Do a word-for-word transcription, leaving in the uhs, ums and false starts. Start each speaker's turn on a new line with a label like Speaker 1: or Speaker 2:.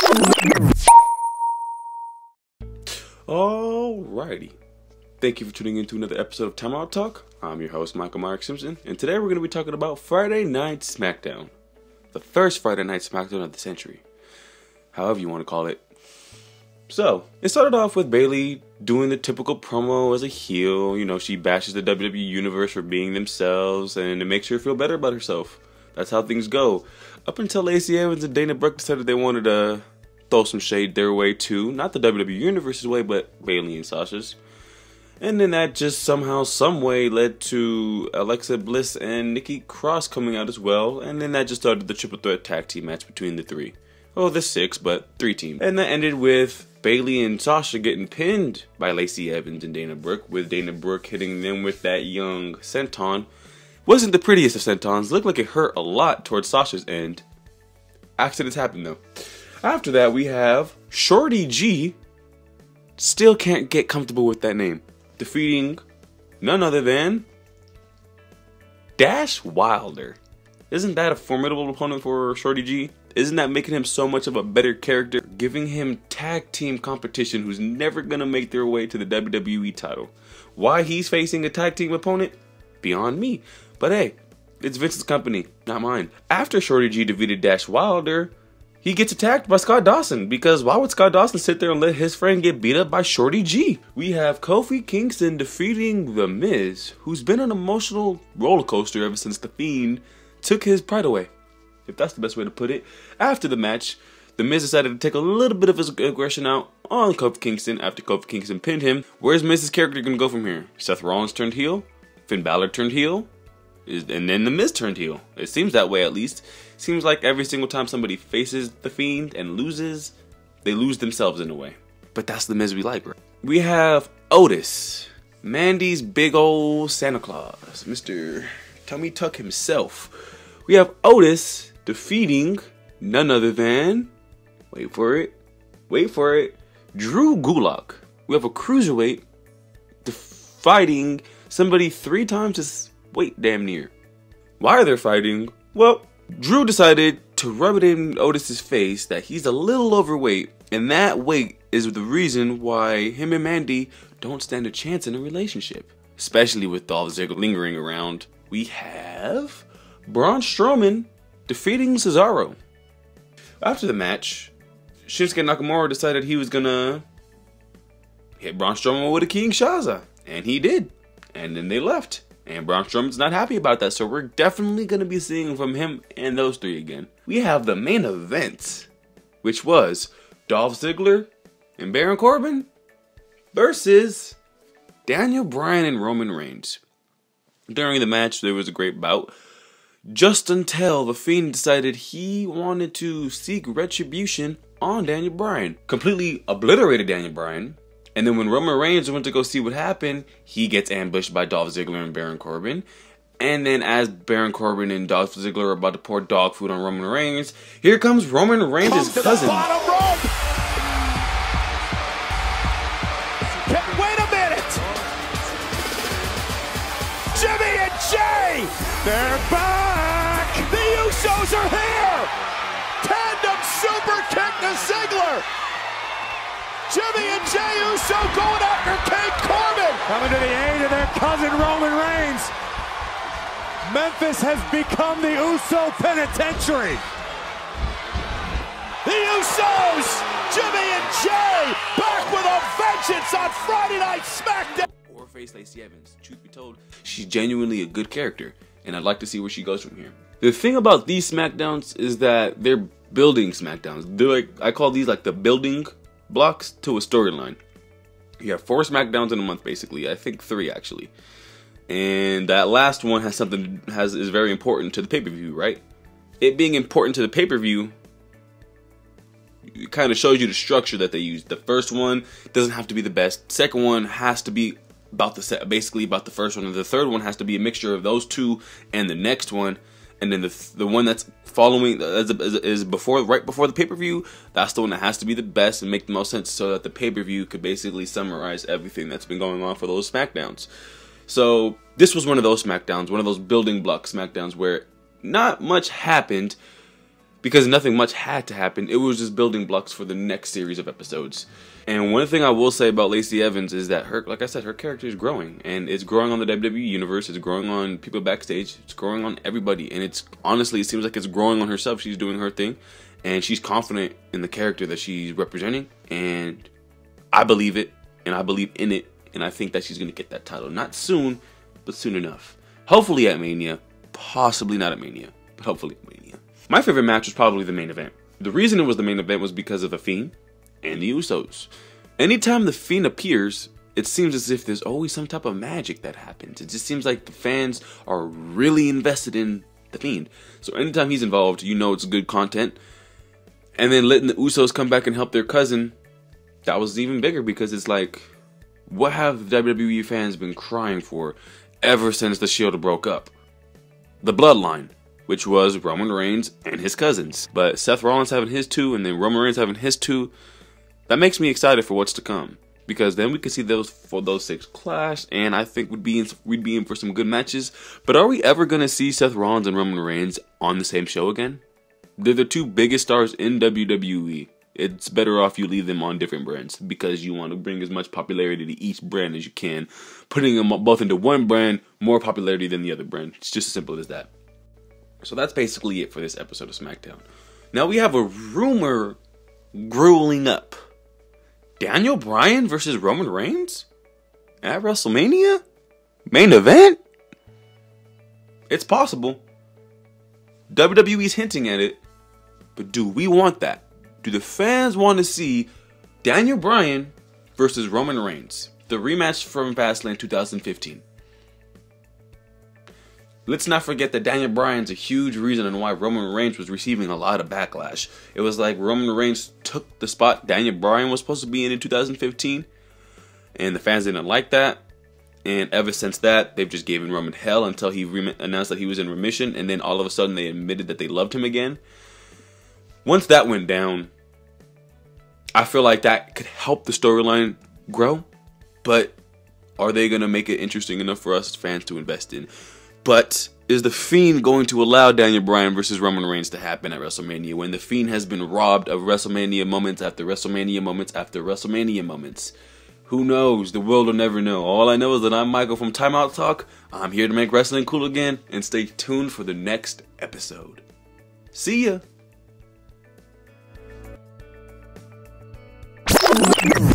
Speaker 1: Alrighty. Thank you for tuning in to another episode of Time Out Talk. I'm your host, Michael Myers Simpson, and today we're going to be talking about Friday Night SmackDown. The first Friday Night SmackDown of the century. However you want to call it. So, it started off with Bayley doing the typical promo as a heel. You know, she bashes the W W E Universe for being themselves, and it makes her feel better about herself. That's how things go. Up until Lacey Evans and Dana Brooke decided they wanted to throw some shade their way too. Not the W W E Universe's way, but Bayley and Sasha's. And then that just somehow, some way led to Alexa Bliss and Nikki Cross coming out as well. And then that just started the triple threat tag team match between the three. Oh, the six, but three teams. And that ended with Bayley and Sasha getting pinned by Lacey Evans and Dana Brooke, with Dana Brooke hitting them with that young senton. Wasn't the prettiest of sentons. Looked like it hurt a lot towards Sasha's end. Accidents happen though. After that, we have Shorty G. Still can't get comfortable with that name. Defeating none other than Dash Wilder. Isn't that a formidable opponent for Shorty G? Isn't that making him so much of a better character? Giving him tag team competition who's never gonna make their way to the W W E title. Why he's facing a tag team opponent? Beyond me. But hey, it's Vince's company, not mine. After Shorty G defeated Dash Wilder, he gets attacked by Scott Dawson, because why would Scott Dawson sit there and let his friend get beat up by Shorty G? We have Kofi Kingston defeating The Miz, who's been an emotional roller coaster ever since The Fiend took his pride away, if that's the best way to put it. After the match, The Miz decided to take a little bit of his aggression out on Kofi Kingston after Kofi Kingston pinned him. Where's Miz's character going to go from here? Seth Rollins turned heel? Finn Balor turned heel? And then The Miz turned heel. It seems that way, at least. Seems like every single time somebody faces The Fiend and loses, they lose themselves in a way. But that's The Miz we like, right? We have Otis, Mandy's big old Santa Claus, Mister Tummy Tuck himself. We have Otis defeating none other than, wait for it, wait for it, Drew Gulak. We have a cruiserweight fighting somebody three times his weight, damn near. Why are they fighting? Well, Drew decided to rub it in Otis's face that he's a little overweight, and that weight is the reason why him and Mandy don't stand a chance in a relationship, especially with Dolph Ziggler lingering around. We have Braun Strowman defeating Cesaro. After the match, Shinsuke Nakamura decided he was gonna hit Braun Strowman with a Kinshasa, and he did. And then they left. And Braun Strowman's not happy about that, so we're definitely going to be seeing from him and those three again. We have the main event, which was Dolph Ziggler and Baron Corbin versus Daniel Bryan and Roman Reigns. During the match, there was a great bout, just until The Fiend decided he wanted to seek retribution on Daniel Bryan. Completely obliterated Daniel Bryan. And then when Roman Reigns went to go see what happened, he gets ambushed by Dolph Ziggler and Baron Corbin. And then as Baron Corbin and Dolph Ziggler are about to pour dog food on Roman Reigns, here comes Roman Reigns' cousin.
Speaker 2: Wait a minute! Jimmy and Jay! They're back! The Usos are here! Tandem super kick to Ziggler! Jimmy and Jey Uso going after King Corbin! Coming to the aid of their cousin Roman Reigns. Memphis has become the Uso Penitentiary. The Usos! Jimmy and Jey back with a vengeance on Friday Night SmackDown!
Speaker 1: Or face Lacey Evans. Truth be told, she's genuinely a good character, and I'd like to see where she goes from here. The thing about these SmackDowns is that they're building SmackDowns. They're like, I call these like the building blocks to a storyline. You have four SmackDowns in a month, basically. I think three actually, and that last one has something has is very important to the pay-per-view, right? It being important to the pay-per-view, it kind of shows you the structure that they use. The first one doesn't have to be the best. Second one has to be about the set, basically about the first one, and the third one has to be a mixture of those two and the next one. And then the the one that's following is, is before right before the pay-per-view. That's the one that has to be the best and make the most sense, so that the pay-per-view could basically summarize everything that's been going on for those SmackDowns. So this was one of those SmackDowns, one of those building block SmackDowns where not much happened, because nothing much had to happen. It was just building blocks for the next series of episodes. And one thing I will say about Lacey Evans is that her, like I said, her character is growing, and it's growing on the W W E universe. It's growing on people backstage. It's growing on everybody, and it's honestly, it seems like it's growing on herself. She's doing her thing, and she's confident in the character that she's representing, and I believe it, and I believe in it, and I think that she's gonna get that title, not soon, but soon enough. Hopefully at Mania, possibly not at Mania, but hopefully at Mania. My favorite match was probably the main event. The reason it was the main event was because of The Fiend and the Usos. Anytime The Fiend appears, it seems as if there's always some type of magic that happens. It just seems like the fans are really invested in The Fiend. So anytime he's involved, you know it's good content. And then letting the Usos come back and help their cousin, that was even bigger, because it's like, what have the W W E fans been crying for ever since the Shield broke up? The Bloodline, which was Roman Reigns and his cousins. But Seth Rollins having his two, and then Roman Reigns having his two, that makes me excited for what's to come. Because then we can see those for those six clash, and I think we'd be in, we'd be in for some good matches. But are we ever going to see Seth Rollins and Roman Reigns on the same show again? They're the two biggest stars in W W E. It's better off you leave them on different brands, because you want to bring as much popularity to each brand as you can. Putting them both into one brand, more popularity than the other brand. It's just as simple as that. So that's basically it for this episode of SmackDown. Now we have a rumor grueling up. Daniel Bryan versus Roman Reigns? At WrestleMania? Main event? It's possible. W W E's hinting at it. But do we want that? Do the fans want to see Daniel Bryan versus Roman Reigns? The rematch from Fastlane two thousand fifteen. Let's not forget that Daniel Bryan's a huge reason on why Roman Reigns was receiving a lot of backlash. It was like Roman Reigns took the spot Daniel Bryan was supposed to be in in two thousand fifteen. And the fans didn't like that. And ever since that, they've just given Roman hell until he announced that he was in remission. And then all of a sudden they admitted that they loved him again. Once that went down, I feel like that could help the storyline grow. But are they going to make it interesting enough for us fans to invest in? But is The Fiend going to allow Daniel Bryan versus Roman Reigns to happen at WrestleMania, when The Fiend has been robbed of WrestleMania moments after WrestleMania moments after WrestleMania moments? Who knows? The world will never know. All I know is that I'm Michael from Timeout Talk. I'm here to make wrestling cool again, and stay tuned for the next episode. See ya!